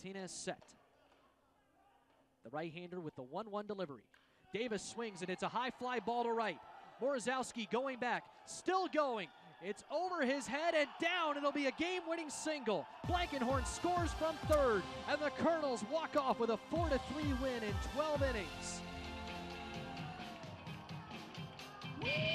Martinez set. The right-hander with the 1-1 delivery. Davis swings, and it's a high fly ball to right. Morozowski going back, still going. It's over his head and down. It'll be a game-winning single. Blankenhorn scores from third, and the Colonels walk off with a 4-3 win in 12 innings.